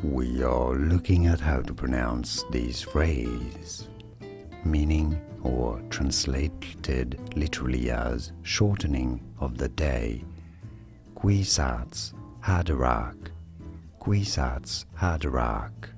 we are looking at how to pronounce this phrase, meaning or translated literally as shortening of the day. Kwisatz Haderach, Kwisatz Haderach.